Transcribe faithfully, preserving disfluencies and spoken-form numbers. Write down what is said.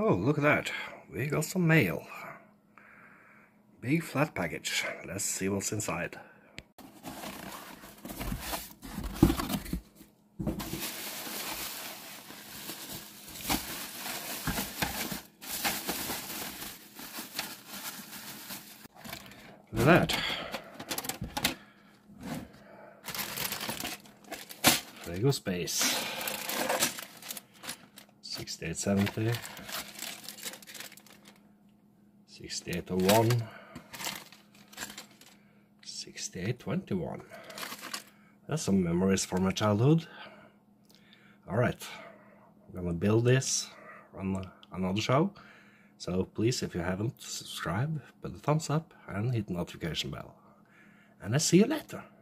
Oh, look at that. We got some mail. Big flat package. Let's see what's inside. Look at that. Lego Space. sixty-eight seventy. sixty-eight oh one. sixty-eight twenty-one. That's some memories from my childhood. Alright, I'm gonna build this on another show. So please, if you haven't, subscribe, put a thumbs up and hit the notification bell. And I'll see you later.